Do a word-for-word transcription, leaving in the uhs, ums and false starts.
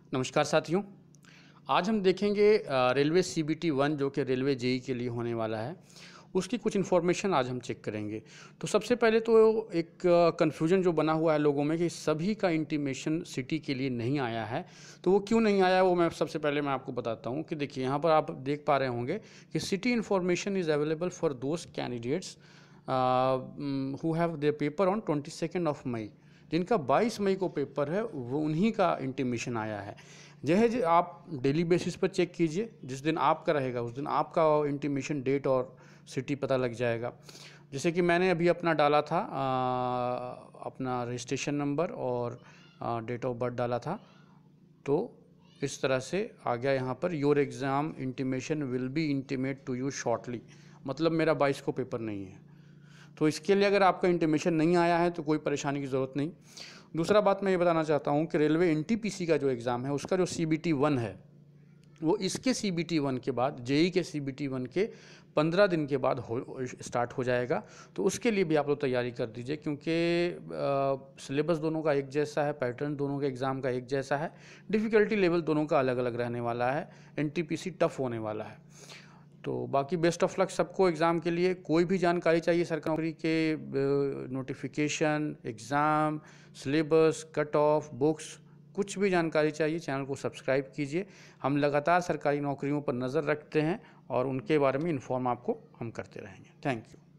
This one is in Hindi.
नमस्कार साथियों, आज हम देखेंगे अ, railway C B T one जो कि रेलवे जे ई के लिए होने वाला है, उसकी कुछ इन्फॉर्मेशन आज हम चेक करेंगे। तो सबसे पहले तो एक कन्फ्यूजन जो बना हुआ है लोगों में कि सभी का इंटीमेशन सिटी के लिए नहीं आया है। तो वो क्यों नहीं आया वो मैं सबसे पहले मैं आपको बताता हूँ कि देखिए यहाँ पर आप देख पा रहे होंगे कि city information is available for those candidates who have their paper on twenty second of May. जिनका बाईस मई को पेपर है वो उन्हीं का इंटीमेशन आया है। जैसे आप डेली बेसिस पर चेक कीजिए, जिस दिन आपका रहेगा उस दिन आपका इंटीमेशन डेट और सिटी पता लग जाएगा। जैसे कि मैंने अभी अपना डाला था आ, अपना रजिस्ट्रेशन नंबर और डेट ऑफ बर्थ डाला था, तो इस तरह से आ गया यहाँ पर your exam intimation will be intimate to you shortly. मतलब मेरा बाईस को पेपर नहीं है, तो इसके लिए अगर आपका इंटीमेशन नहीं आया है तो कोई परेशानी की ज़रूरत नहीं। दूसरा बात मैं ये बताना चाहता हूँ कि railway N T P C का जो एग्ज़ाम है उसका जो सी बी टी वन है वो इसके सी बी टी वन के बाद जे ई के सी बी टी वन के पंद्रह दिन के बाद हो स्टार्ट हो जाएगा। तो उसके लिए भी आप लोग तैयारी कर दीजिए, क्योंकि सिलेबस दोनों का एक जैसा है, पैटर्न दोनों के एग्ज़ाम का एक जैसा है, डिफ़िकल्टी लेवल दोनों का अलग अलग रहने वाला है, N T P C tough होने वाला है। तो बाकी बेस्ट ऑफ लक सबको एग्ज़ाम के लिए। कोई भी जानकारी चाहिए सरकारी नौकरी के, notification, exam, syllabus, cut off, books, कुछ भी जानकारी चाहिए चैनल को सब्सक्राइब कीजिए। हम लगातार सरकारी नौकरियों पर नज़र रखते हैं और उनके बारे में इन्फॉर्म आपको हम करते रहेंगे। Thank you.